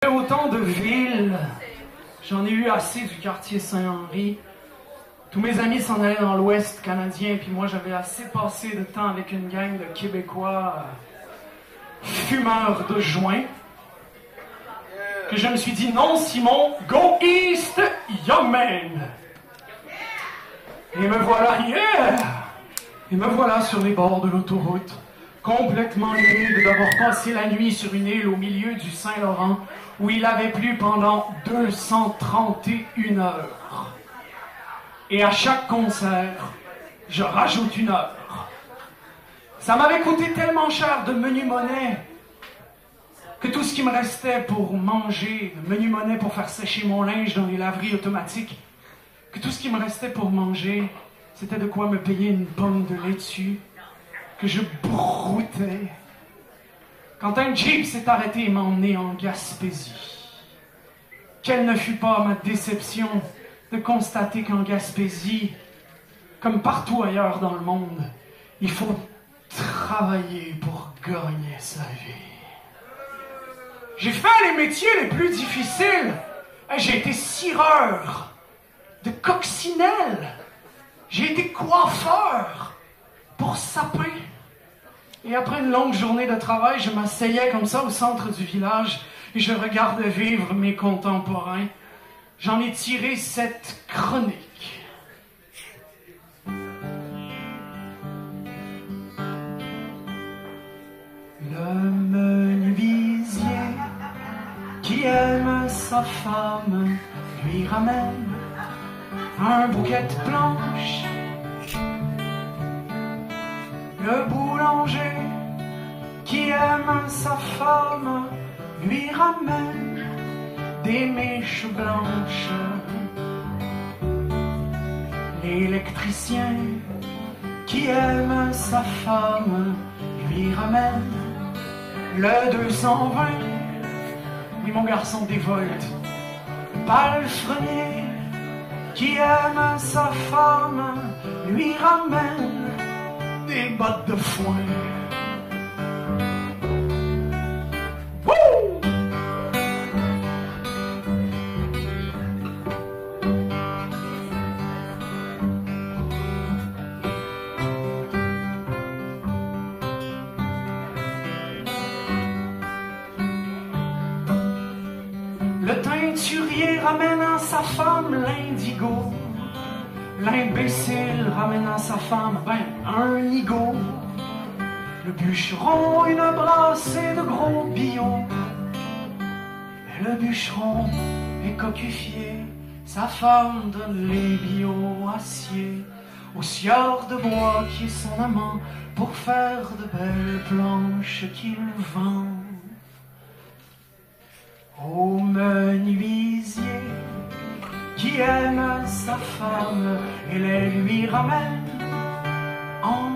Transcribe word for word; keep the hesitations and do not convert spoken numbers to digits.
Autant de villes, j'en ai eu assez du quartier Saint-Henri. Tous mes amis s'en allaient dans l'Ouest canadien, puis moi j'avais assez passé de temps avec une gang de Québécois euh, fumeurs de joint, que je me suis dit non Simon, go east, young man. Et me voilà, yeah! Et me voilà sur les bords de l'autoroute, complètement humide d'avoir passé la nuit sur une île au milieu du Saint-Laurent, où il avait plu pendant deux cent trente et une heures. Et à chaque concert, je rajoute une heure. Ça m'avait coûté tellement cher de menu monnaie que tout ce qui me restait pour manger, de menu monnaie pour faire sécher mon linge dans les laveries automatiques, que tout ce qui me restait pour manger, c'était de quoi me payer une pomme de laitue que je broutais quand un Jeep s'est arrêté et m'a emmené en Gaspésie. Quelle ne fut pas ma déception de constater qu'en Gaspésie, comme partout ailleurs dans le monde, il faut travailler pour gagner sa vie. J'ai fait les métiers les plus difficiles. J'ai été cireur de coccinelle. J'ai été coiffeur pour sapin. Et après une longue journée de travail, je m'asseyais comme ça au centre du village et je regardais vivre mes contemporains. J'en ai tiré cette chronique. Le menuisier qui aime sa femme lui ramène un bouquet de planches. Le boulanger qui aime sa femme lui ramène des mèches blanches. L'électricien qui aime sa femme lui ramène le deux cent vingt. Oui, mon garçon, des volts. Palefrenier qui aime sa femme lui ramène des bottes de foin. Wouh! Le teinturier ramènant sa femme l'indigo. L'imbécile ramenant sa femme, ben, un nigo. Le bûcheron, une brassée de gros bio. Et le bûcheron est cocufié, sa femme donne les bio acier au sieur de bois qui est son amant pour faire de belles planches qu'il vend. Au menuisier qui aime sa femme et les lui ramène en